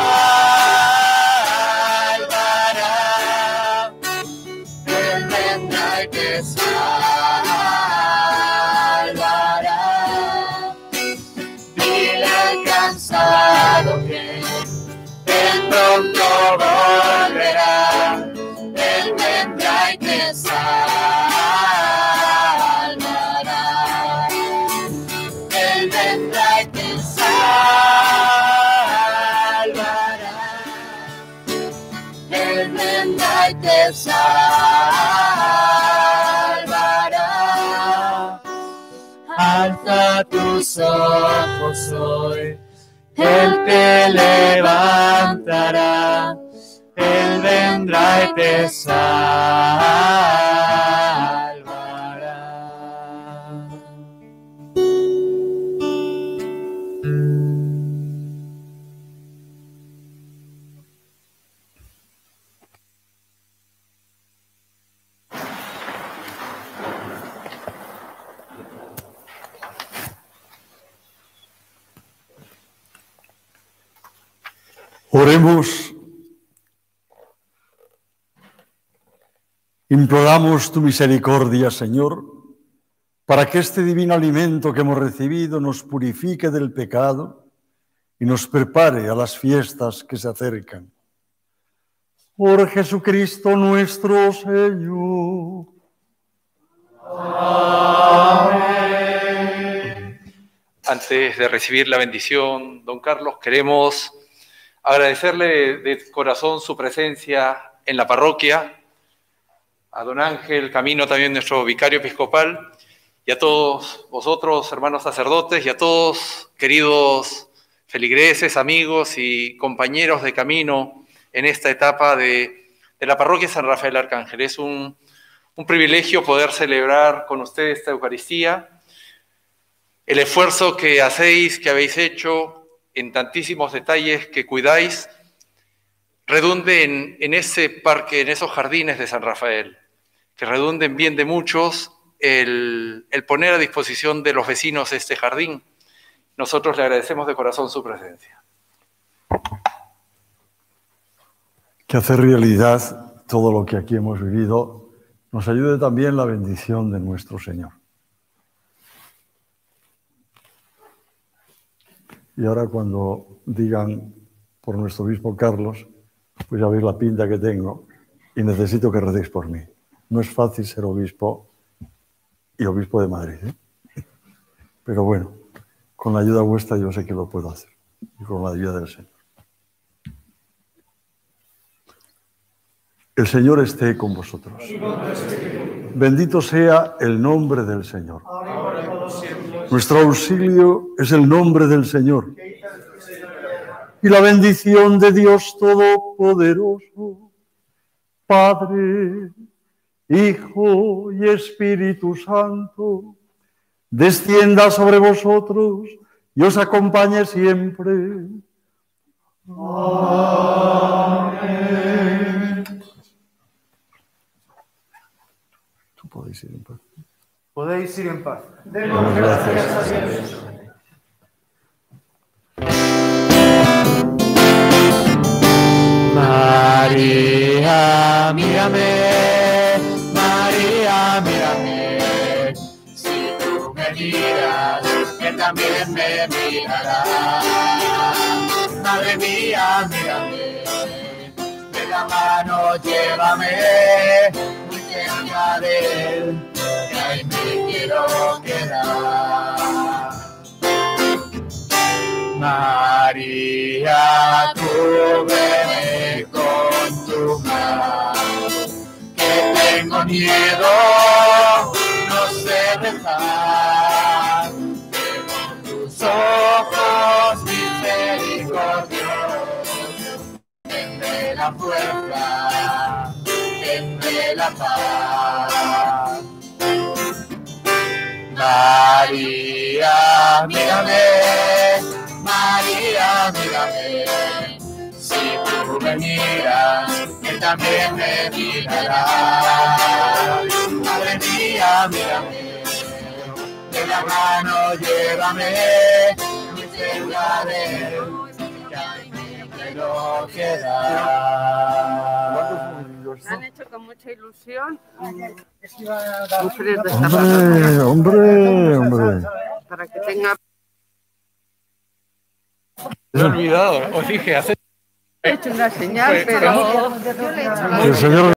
S11: salvará. Él vendrá y te salvará. Dile al cansado que Él pronto volverá. Él vendrá y te salvará. Él vendrá y te salvará. Él vendrá y te salvará. Alza tus ojos hoy, Él te levantará. Él vendrá y te salvará.
S3: Oremos. Imploramos tu misericordia, Señor, para que este divino alimento que hemos recibido nos purifique del pecado y nos prepare a las fiestas que se acercan. Por Jesucristo nuestro Señor.
S10: Amén. Antes de recibir la bendición, don Carlos, queremos agradecerle de corazón su presencia en la parroquia, a don Ángel Camino, también nuestro vicario episcopal, y a todos vosotros, hermanos sacerdotes, y a todos, queridos feligreses, amigos y compañeros de camino en esta etapa de, de la parroquia San Rafael Arcángel. Es un, un privilegio poder celebrar con ustedes esta Eucaristía. El esfuerzo que hacéis, que habéis hecho en tantísimos detalles que cuidáis, redunde en, en ese parque, en esos jardines de San Rafael, que redunde en bien de muchos el, el poner a disposición de los vecinos este jardín. Nosotros le agradecemos de corazón su presencia.
S3: Que hacer realidad todo lo que aquí hemos vivido nos ayude también la bendición de nuestro Señor. Y ahora cuando digan por nuestro obispo Carlos, pues ya veis la pinta que tengo y necesito que recéis por mí. No es fácil ser obispo y obispo de Madrid, ¿eh? Pero bueno, con la ayuda vuestra yo sé que lo puedo hacer y con la ayuda del Señor. El Señor esté con vosotros. Bendito sea el nombre del Señor. Nuestro auxilio es el nombre del Señor. Y la bendición de Dios Todopoderoso, Padre, Hijo y Espíritu Santo, descienda sobre vosotros y os acompañe siempre. Amén. Tú podéis ir en paz.
S12: Podéis ir en paz.
S3: Demos gracias a Dios.
S11: María, mírame,
S2: mirará. Madre mía, mírame, de la mano llévame, muy cerca de él, que ahí me quiero quedar. María, cúbreme con tu mano, que tengo miedo, no sé rezar, que con tus ojos misericordiosos, denme la fuerza, denme la paz. María, mírame, María, mírame, si tú me miras, él también me mirará. Madre mía, mírame, de la mano llévame, muy cerca de él, que ahí me quiero quedar.
S13: Me han hecho con mucha ilusión
S3: Hombre, hombre, hombre.
S13: para que tenga...
S10: Me he olvidado, os dije, hace...
S13: He hecho una señal, pero...
S3: El señor